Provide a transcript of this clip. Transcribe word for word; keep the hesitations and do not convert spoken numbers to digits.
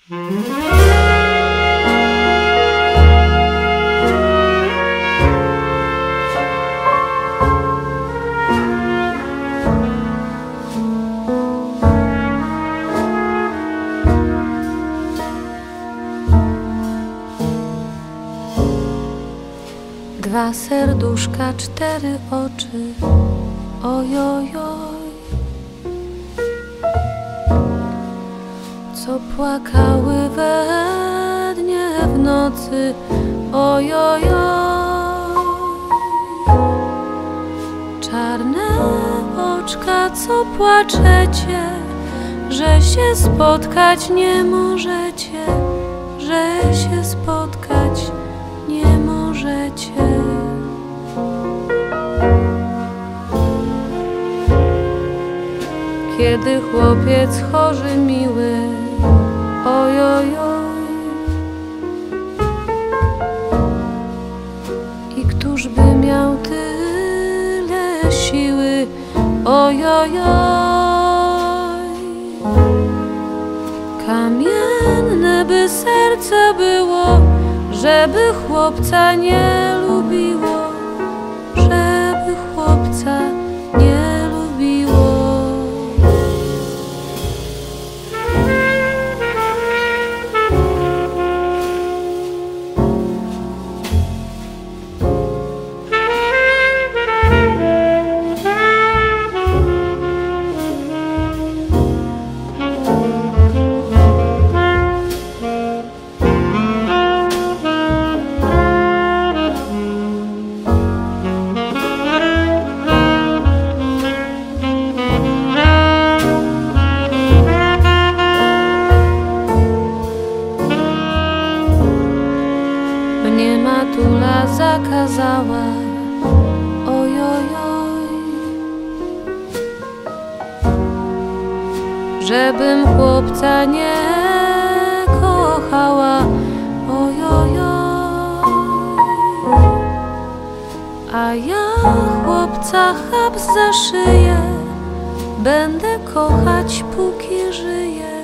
Dwa serduszka, cztery oczy, ojojoj, co płakały we dnie w nocy, ojojoj. Czarne oczka, co płaczecie, że się spotkać nie możecie, że się spotkać nie możecie. Kiedy chłopiec chory miły, ojojoj, i któż by miał tyle siły, ojojoj. Kamienne by serce było, żeby chłopca nie lubiło, żeby chłopca nie lubiło. Mnie matula zakazała, ojojoj, żebym chłopca nie kochała, ojojoj. A ja chłopca chap za szyję będę kochać, póki żyję.